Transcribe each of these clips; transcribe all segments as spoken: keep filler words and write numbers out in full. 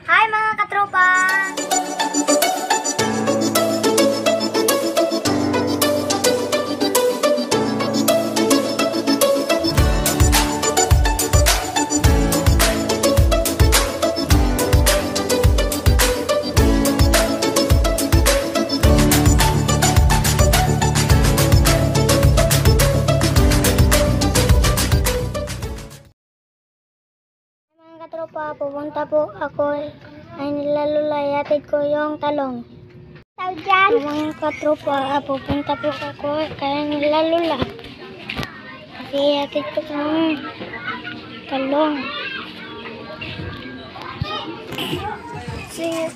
Hi mga katropa! Katropa, pupunta po ako ay nilalulay, hatid ko yung talong. Tawag dyan? Mga katropa, pupunta po ako kaya nilalula. Kasi hatid ko yung talong. See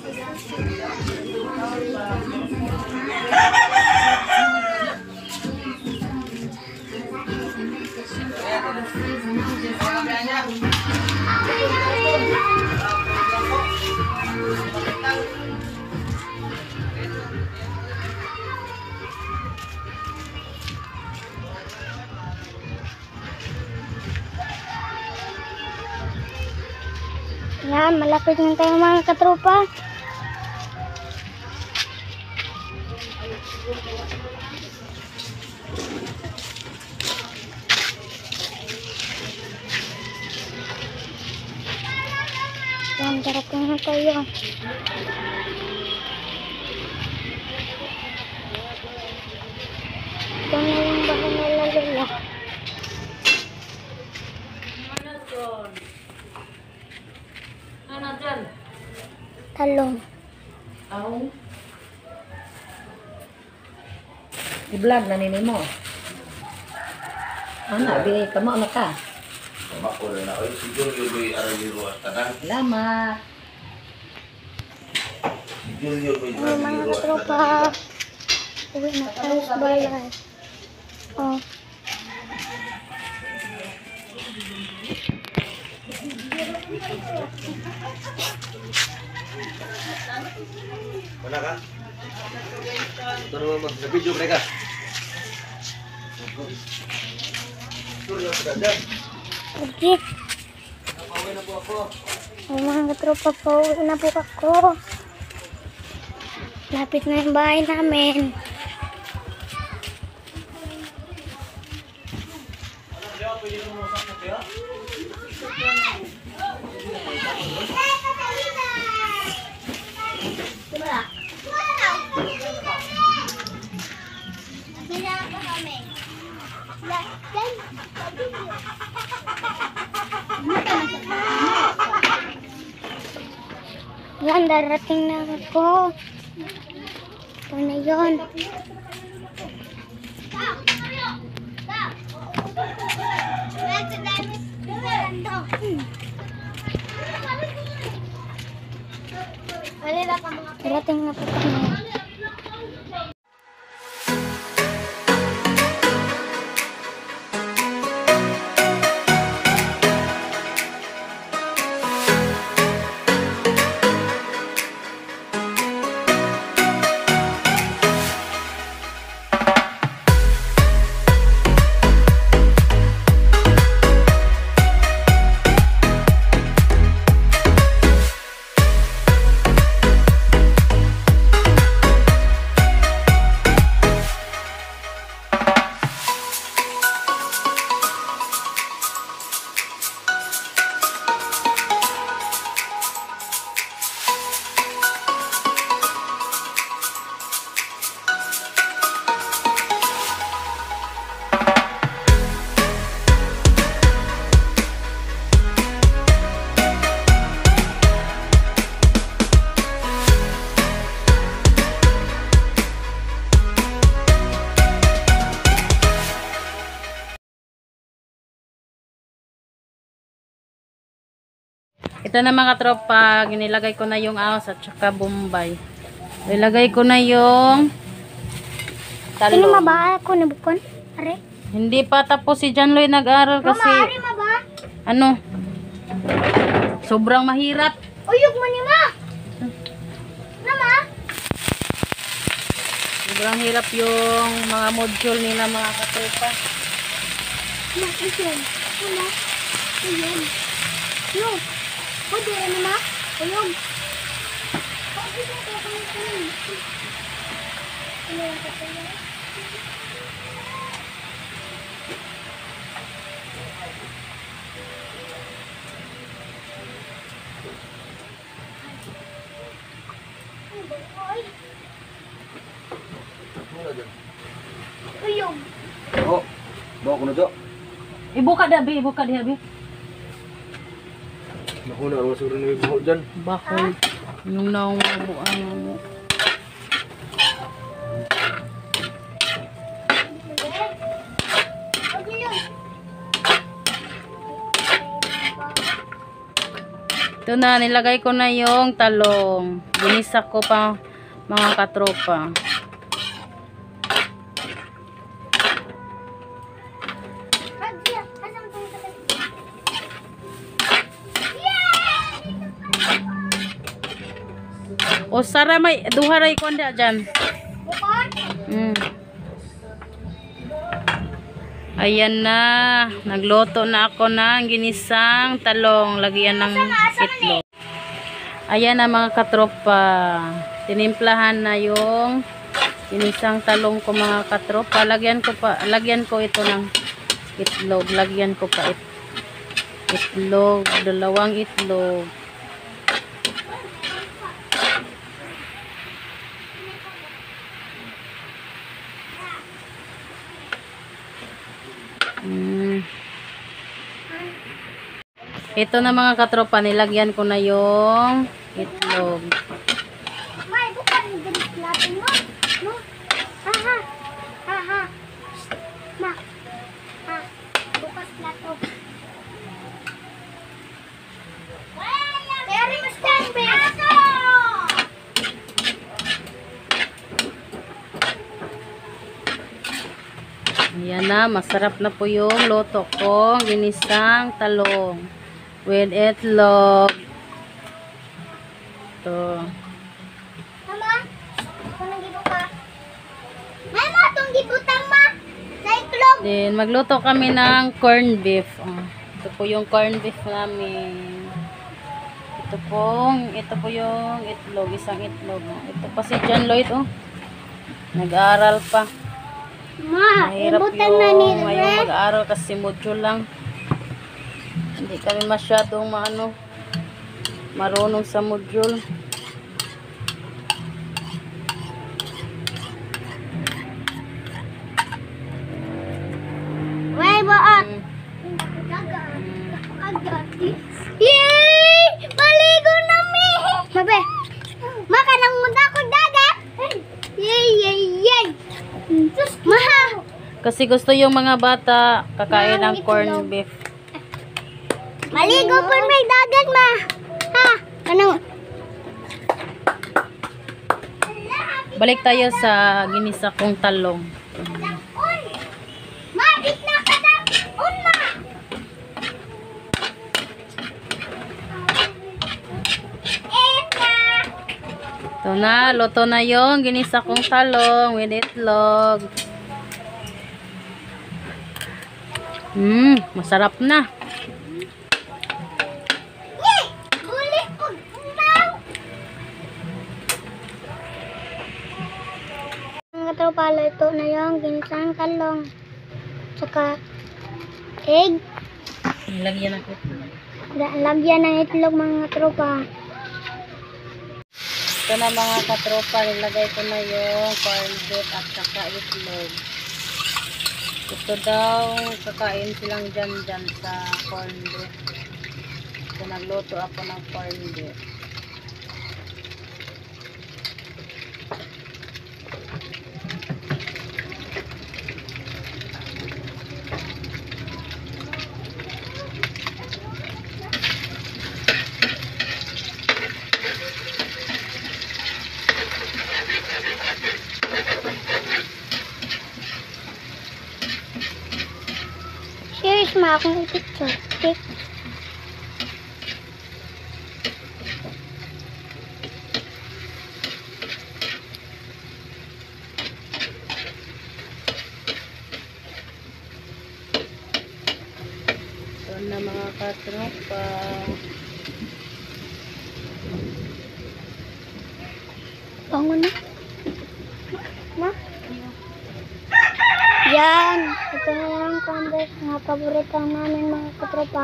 Yan, malapit na tayo mga katropa. Yan, darating na tayo. Ito na yung bahay na lalula. Ano dyan? Talong. Aw. I-vlog na nini mo. Ano, bigay ka mo, ano ka? Mako na na. Ay, siguro yung may araliro at tanan. Salamat. Siguro yung may Ay, mga araliro at katropa. tanan. Uwi na tayo sa bayan. Oh. Mana ka? Ito naman mo. Nag-video ka. Siguro yung pagdadaan. Okay. Napawin na po ako. Ay, mga katropa po, uwi na po ako. Lapit na yung bahay namin. Yan, darating na ako. Ito na yun. Darating na po kami. Ito na mga tropa, ginilagay ko na yung ahos at saka bombay. Ilagay ko na yung Sino talong. mabaya ko na bukon? Are? Hindi pa tapos si John Lloyd nag-aaral kasi Mama, are maba? ano, sobrang mahirap. Uyog mo ni ma! Nama? Sobrang hirap yung mga module nila mga katropa. Ma, iyan. Wala. Iyan. No. Pwede, ano ma? Uyog. Uyong. Oh, bawa ko na dyan. Ibuka dah, Bi. Ibuka dia, Bi. Naku na, ang masuro na may buhok dyan. Bakol. Yung naong mabuang mo. Ito na, nilagay ko na yung talong. Binisak ko pa mga katropa. O sara may duharay ko nda dyan. Mm. Ayan na. Nagluto na ako ng ginisang talong. Lagyan ng itlog. Ayan na mga katropa. Tinimplahan na yung ginisang talong ko mga katropa. Lagyan ko pa, lagyan ko ito ng itlog. Lagyan ko pa it, itlog. Dalawang itlog. Mm. Ito na mga katropa, nilagyan ko na yung itlog. May, bukan yung ganit natin mo. No? Ha, ha. Ha, ha. Ma. Ha. Bukas plato. Pero yung stand me. Ayan na, masarap na po yung luto ko. Ginisang talong with itlog. Ito. Mama, ito nang gibuka. Mama, itong gibutang ma. Sa iklog. Then, magluto kami ng corned beef. Oh, ito po yung corned beef namin. Ito pong, ito po yung itlog, isang itlog. Oh, ito pa si John Lloyd, oh. Nag-aaral pa. Ma, Mahirap ibutang na ni yung ngayon Red. mag-aaral kasi module lang. Hindi kami masyadong maano, marunong sa module. Way, baat. Yay! Maligo na mi! Mabe, makanang muna ko dagat. Yay, yay, yay! Maha! Kasi gusto yung mga bata kakain ng corned beef. Maligo po may dagat, ma. Ha? Anong? Balik tayo sa ginisa kong talong. Ma, bit na ka na! Un, ma! Eka! Ito na, luto na yung ginisa kong talong with itlog. Hmm, masarap na. Yay! Huli ko! Umaw! Ang katropalo, ito na yung ginisang talong. Tsaka egg. Nilagyan ng itlog. Lagyan ng itlog mga tropa. Ito na mga katropa, nilagay ko na yung corned beef at saka itlog. Ito daw, kakain silang dyan dyan sa corned beef. So, nagluto ako ng corned beef. Serious ma akong picture. Okay? Ito na mga katropa. Bango na. Ma? Yan. Ito na yung Converse na paborito namin mga katropa.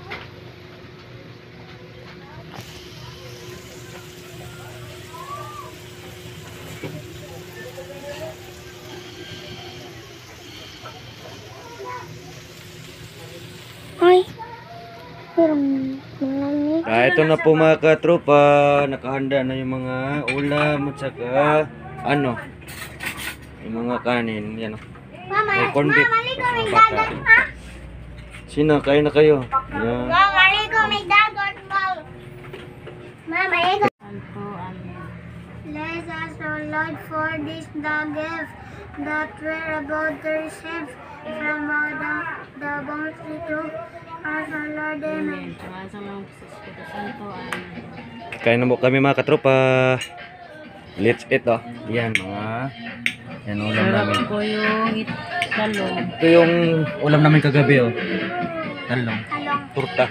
Ay. Merong mga Ah, ito na po mga katropa, nakahanda na yung mga ulam at saka ano, yung mga kanin, yan o. Mama, May corn beef. mama, ligo may Baka. dagat, ha? Sino, kain na kayo. Yan. Mama, ligo may dagat, mama. Mama, ligo. Santo, amen. Bless us, O Lord, for this the gift that we're about to receive from all the, the bounty to us, O Lord, amen. Amen. Salamat sa mga Espiritu Santo, amen. Kain na po kami mga katropa. Let's eat oh. Yan mga, yan ulam Sarap namin. po yung it- talong. Ito yung ulam namin kagabi oh. Talong. Talong. Turta.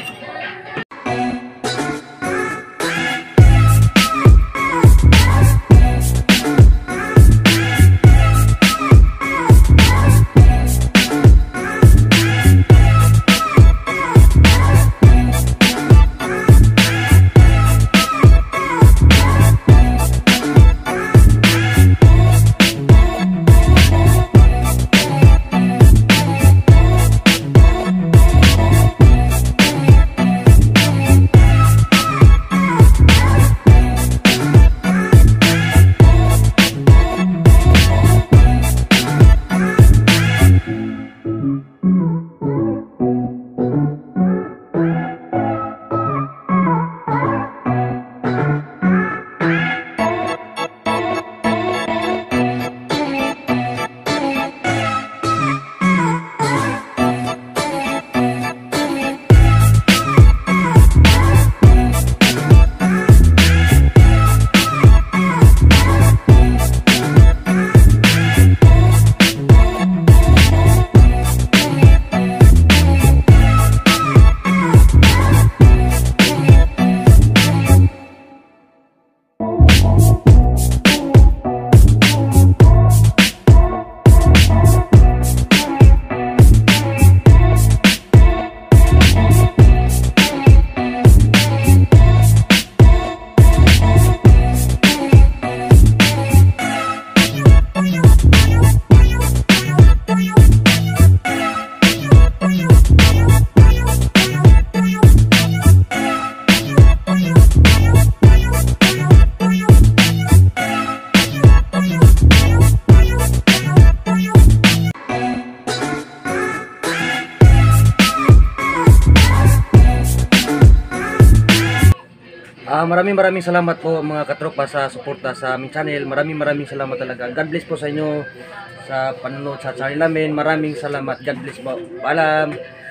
Ah, maraming maraming salamat po mga katropa sa suporta sa aming channel. Maraming maraming salamat talaga. God bless po sa inyo sa panonood sa channel namin. Maraming salamat. God bless po. Paalam.